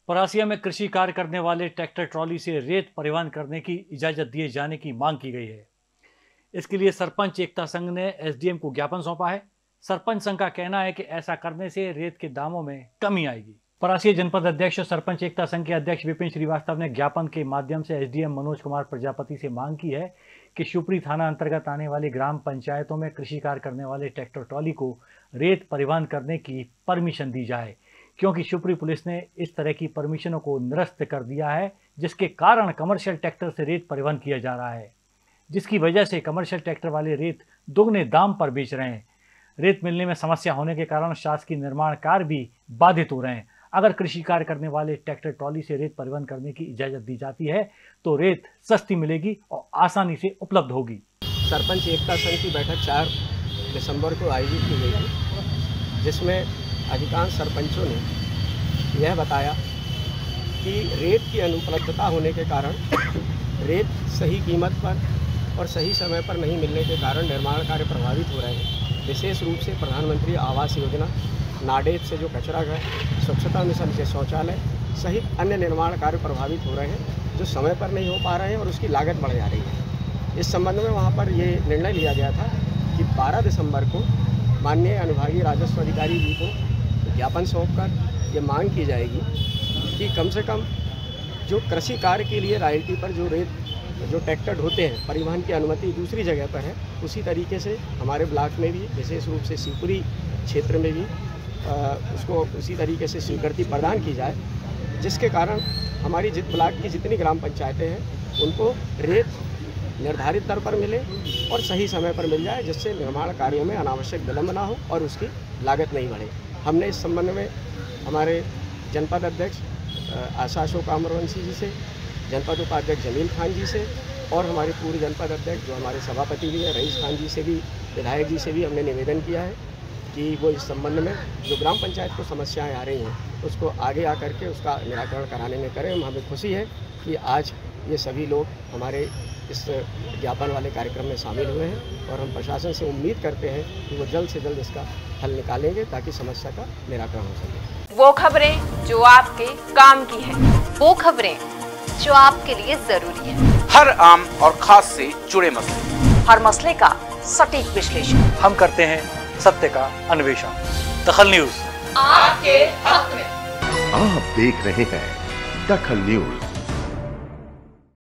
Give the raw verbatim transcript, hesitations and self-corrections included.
परासिया में कृषि कार्य करने वाले ट्रैक्टर ट्रॉली से रेत परिवहन करने की इजाजत दिए जाने की मांग की गई है। इसके लिए सरपंच एकता संघ ने एसडीएम को ज्ञापन सौंपा है। सरपंच संघ का कहना है कि ऐसा करने से रेत के दामों में कमी आएगी। परासिया जनपद अध्यक्ष और सरपंच एकता संघ के अध्यक्ष विपिन श्रीवास्तव ने ज्ञापन के माध्यम से एसडीएम मनोज कुमार प्रजापति से मांग की है कि शिवपुरी थाना अंतर्गत आने वाली ग्राम पंचायतों में कृषि कार्य करने वाले ट्रैक्टर ट्रॉली को रेत परिवहन करने की परमिशन दी जाए, क्योंकि शिवपुरी पुलिस ने इस तरह की परमिशनों को निरस्त कर दिया है, जिसके कारण कमर्शियल ट्रैक्टर से रेत परिवहन किया जा रहा है, जिसकी वजह से कमर्शियल ट्रैक्टर वाले रेत दोगुने दाम पर बेच रहे हैं। रेत मिलने में समस्या होने के कारण शासकीय निर्माण कार्य भी बाधित हो रहे हैं। अगर कृषि कार्य करने वाले ट्रैक्टर ट्रॉली से रेत परिवहन करने की इजाजत दी जाती है तो रेत सस्ती मिलेगी और आसानी से उपलब्ध होगी। सरपंच एकता संघ की बैठक चार दिसंबर को आयोजित की गई थी, जिसमें अधिकांश सरपंचों ने यह बताया कि रेत की अनुपलब्धता होने के कारण रेत सही कीमत पर और सही समय पर नहीं मिलने के कारण निर्माण कार्य प्रभावित हो रहे हैं। विशेष रूप से प्रधानमंत्री आवास योजना, नाडेप से जो कचरा घर, स्वच्छता मिशन के शौचालय सहित अन्य निर्माण कार्य प्रभावित हो रहे हैं, जो समय पर नहीं हो पा रहे हैं और उसकी लागत बढ़ जा रही है। इस संबंध में वहाँ पर ये निर्णय लिया गया था कि बारह दिसंबर को माननीय अनुभागीय राजस्व अधिकारी जी को ज्ञापन सौंपकर ये मांग की जाएगी कि कम से कम जो कृषि कार्य के लिए रॉयल्टी पर जो रेत जो ट्रैक्टर ढोते हैं, परिवहन की अनुमति दूसरी जगह पर है, उसी तरीके से हमारे ब्लॉक में भी, विशेष रूप से शिवपुरी क्षेत्र में भी आ, उसको उसी तरीके से स्वीकृति प्रदान की जाए, जिसके कारण हमारी जित ब्लॉक की जितनी ग्राम पंचायतें हैं उनको रेत निर्धारित दर पर मिले और सही समय पर मिल जाए, जिससे निर्माण कार्यों में अनावश्यक विलम्ब ना हो और उसकी लागत नहीं बढ़े। हमने इस संबंध में हमारे जनपद अध्यक्ष आशा अशोक अमरवंशी जी से, जनपद उपाध्यक्ष जमील खान जी से और हमारे पूर्व जनपद अध्यक्ष जो हमारे सभापति भी हैं रईस खान जी से भी, विधायक जी से भी हमने निवेदन किया है कि वो इस संबंध में जो ग्राम पंचायत को समस्याएं आ रही हैं उसको आगे आकर के उसका निराकरण कराने में करें। हमें खुशी है कि आज ये सभी लोग हमारे इस ज्ञापन वाले कार्यक्रम में शामिल हुए हैं और हम प्रशासन से उम्मीद करते हैं कि वो जल्द से जल्द इसका हल निकालेंगे ताकि समस्या का निराकरण हो सके। वो खबरें जो आपके काम की है, वो खबरें जो आपके लिए जरूरी है, हर आम और खास से जुड़े मसले, हर मसले का सटीक विश्लेषण हम करते हैं सत्य का अन्वेषण। दखल न्यूज आपके हक में। आप देख रहे हैं दखल न्यूज।